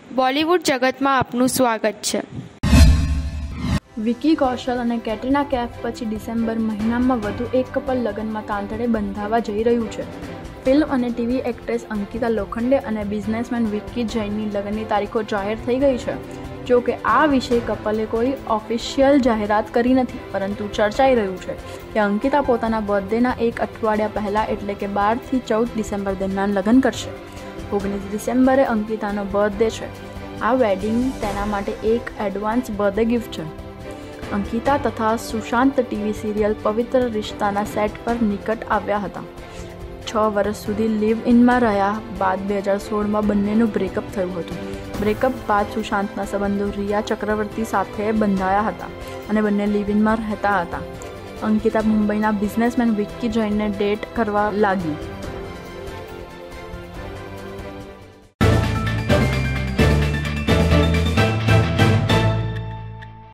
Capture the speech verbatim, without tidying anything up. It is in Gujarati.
બોલિવૂડ જગતમાં આપનું સ્વાગત છે। વિકી કૌશલ અને કેટરીના કૈફ પછી ડિસેમ્બર મહિનામાં વધુ એક કપલ લગ્નમાં તાંતડે બંધાવા જઈ રહ્યું છે। ફિલ્મ અને ટીવી એક્ટ્રેસ અંકિતા લોખંડે અને બિઝનેસમેન વિકી જૈનની લગ્નની તારીખો જાહેર થઈ ગઈ છે। જો કે આ વિશે કપલે કોઈ ઓફિશિયલ જાહેરાત કરી નથી, પરંતુ ચર્ચાઈ રહ્યું છે કે અંકિતા પોતાના બર્થડેના એક અઠવાડિયા પહેલાં એટલે કે બારથી ચૌદ ડિસેમ્બર દરમિયાન લગ્ન કરશે। ઓગણીસ ડિસેમ્બરે અંકિતાનો બર્થડે છે। આ વેડિંગ તેના માટે એક એડવાન્સ બર્થડે ગિફ્ટ છે। અંકિતા તથા સુશાંત ટીવી સિરિયલ પવિત્ર રિશ્તાના સેટ પર નિકટ આવ્યા હતા। છ વર્ષ સુધી લિવ ઇનમાં રહ્યા બાદ બે હજાર સોળમાં બંનેનું બ્રેકઅપ થયું હતું। બ્રેકઅપ બાદ સુશાંતના સંબંધો રિયા ચક્રવર્તી સાથે બંધાયા હતા અને બંને લિવ ઇનમાં રહેતા હતા। અંકિતા મુંબઈના બિઝનેસમેન વિકી જૈનને ડેટ કરવા લાગી।